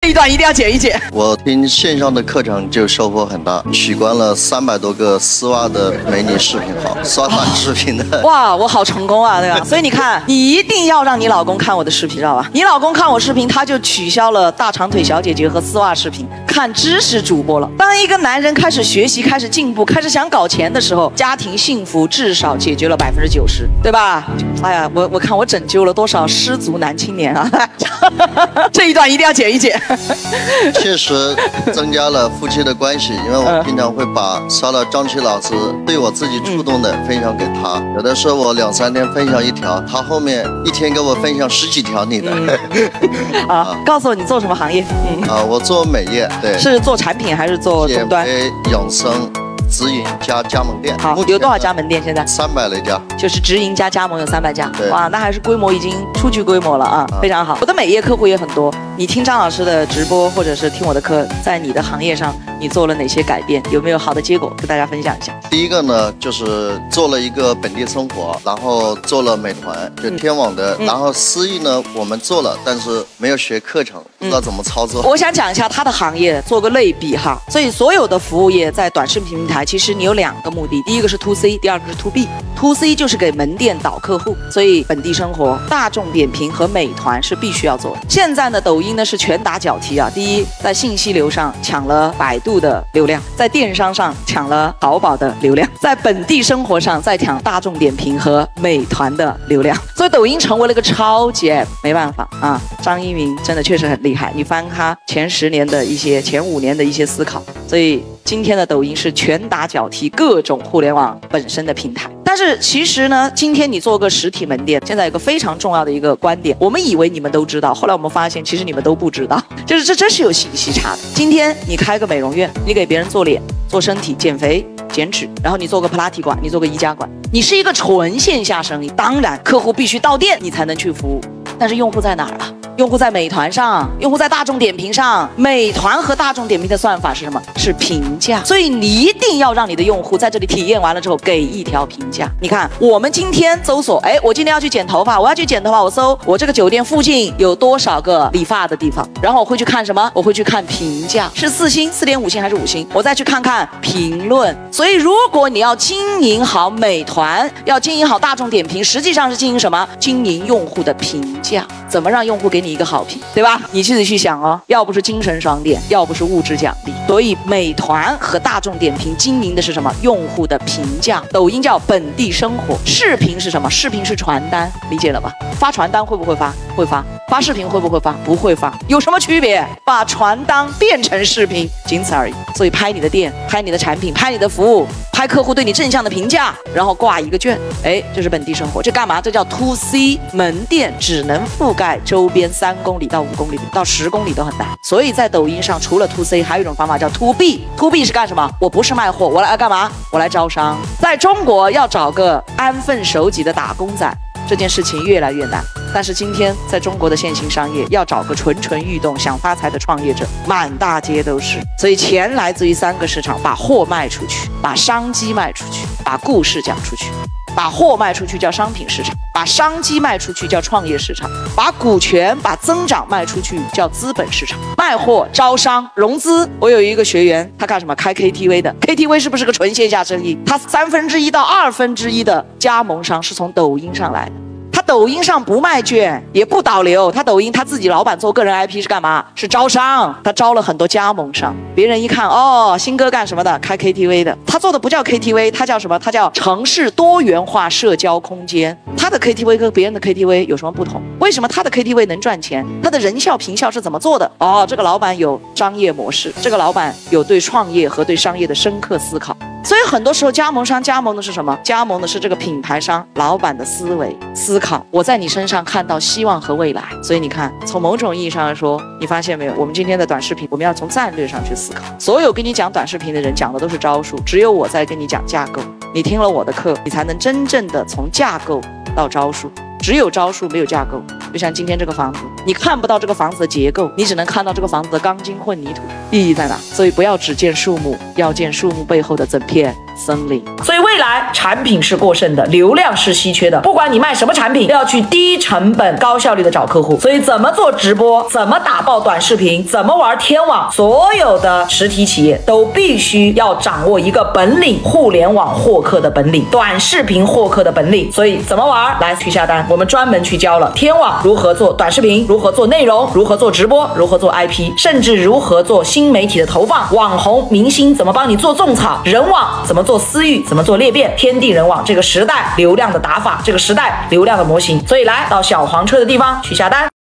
一段一定要剪一剪。 我听线上的课程就收获很大，取关了300多个丝袜的美女视频号，刷短视频的。 哇，我好成功啊，对吧？所以你看，你一定要让你老公看我的视频，知道吧？你老公看我视频，他就取消了大长腿小姐姐和丝袜视频，看知识主播了。当一个男人开始学习、开始进步、开始想搞钱的时候，家庭幸福至少解决了90%，对吧？哎呀，我看我拯救了多少失足男青年啊！这一段一定要剪一剪。 确实增加了夫妻的关系，因为我经常会把刷到张琪老师对我自己触动的分享给他，有的时候我2、3天分享一条，他后面一天给我分享10几条你的。 告诉我你做什么行业？ 我做美业，对，是做产品还是做终端？ 养生。直营加加盟店， 好，有多少家门店？现在 300来家， 就是直营加加盟有300家， 对， 哇，那还是规模已经初具规模了啊，非常好。我的美业客户也很多，你听张老师的直播或者是听我的课，在你的行业上你做了哪些改变？有没有好的结果跟大家分享一下？ 第一个呢，就是做了一个本地生活，然后做了美团，就天网的，然后私域呢我们做了，但是没有学课程，不知道怎么操作。 我想讲一下他的行业，做个类比哈。所以所有的服务业在短视频平台，其实你有2个目的，第一个是 to C， 第二个是 to B。to C 就是给门店导客户，所以本地生活、大众点评和美团是必须要做的。现在呢，抖音呢是拳打脚踢啊。第一，在信息流上抢了百度的流量，在电商上抢了淘宝的流量，在本地生活上再抢大众点评和美团的流量。所以抖音成为了一个超级 app， 没办法啊。张一鸣真的确实很厉害，你翻他前10年的一些、前5年的一些思考，所以今天的抖音是拳打脚踢各种互联网本身的平台。但是其实呢，今天你做个实体门店，现在有个非常重要的一个观点，我们以为你们都知道，后来我们发现其实你们都不知道，就是这真是有信息差的。今天你开个美容院，你给别人做脸、做身体、减肥、减脂，然后你做个普拉提馆，你做个瑜伽馆，你是一个纯线下生意，当然客户必须到店你才能去服务，但是用户在哪儿啊？用户在美团上，用户在大众点评上。美团和大众点评的算法是什么？是评价。所以你一定要让你的用户在这里体验完了之后给一条评价。你看，我们今天搜索，我今天要去剪头发，我要去剪头发，我搜我这个酒店附近有多少个理发的地方，然后我会去看什么？我会去看评价，是4星、4.5星还是5星？我再去看看评论。所以如果你要经营好美团，要经营好大众点评，实际上是经营什么？经营用户的评价，怎么让用户给你一个好评，对吧？你自己去想哦，要不是精神爽点，要不是物质奖励。所以美团和大众点评经营的是什么？用户的评价。抖音叫本地生活，视频是什么？视频是传单，理解了吧？发传单会不会发？会发。发视频会不会发？不会发。有什么区别？把传单变成视频，仅此而已。所以拍你的店，拍你的产品，拍你的服务，拍客户对你正向的评价，然后挂一个券，这是本地生活。这干嘛？这叫 to C 门店，只能覆盖周边3公里到5公里到10公里都很难。所以在抖音上，除了 to C， 还有一种方法叫 to B。to B 是干什么？我不是卖货，我来干嘛？我来招商。在中国要找个安分守己的打工仔，这件事情越来越难。但是今天在中国的现行商业，要找个蠢蠢欲动想发财的创业者，满大街都是。所以钱来自于3个市场：把货卖出去，把商机卖出去，把故事讲出去。把货卖出去叫商品市场，把商机卖出去叫创业市场，把股权、把增长卖出去叫资本市场。卖货、招商、融资。我有一个学员，他干什么？开 KTV 的。KTV 是不是个纯线下生意？他1/3到1/2的加盟商是从抖音上来的。他抖音上不卖券，也不导流，他抖音他自己老板做个人 IP 是干嘛？是招商，他招了很多加盟商。别人一看，哦，新哥干什么的？开 KTV 的。他做的不叫 KTV， 他叫什么？他叫城市多元化社交空间。他的 KTV 跟别人的 KTV 有什么不同？为什么他的 KTV 能赚钱？他的人效评效是怎么做的？哦，这个老板有商业模式，这个老板有对创业和对商业的深刻思考。所以很多时候加盟商加盟的是什么？加盟的是这个品牌商老板的思维思考，我在你身上看到希望和未来。所以你看，从某种意义上来说，你发现没有，我们今天的短视频，我们要从战略上去思考。所有跟你讲短视频的人讲的都是招数，只有我在跟你讲架构。你听了我的课，你才能真正的从架构到招数。只有招数没有架构，就像今天这个房子，你看不到这个房子的结构，你只能看到这个房子的钢筋混凝土，意义在哪？所以不要只见树木，要见树木背后的整片森林。 所以未来产品是过剩的，流量是稀缺的，不管你卖什么产品，都要去低成本高效率的找客户。所以怎么做直播，怎么打爆短视频，怎么玩天网，所有的实体企业都必须要掌握一个本领，互联网获客的本领，短视频获客的本领。所以怎么玩，来去下单，我们专门去教了天网如何做短视频，如何做内容，如何做直播，如何做 IP， 甚至如何做新媒体的投放，网红明星怎么帮你做种草，人网怎么做私域，怎么做裂变，天地人网这个时代流量的打法，这个时代流量的模型。所以来到小黄车的地方去下单。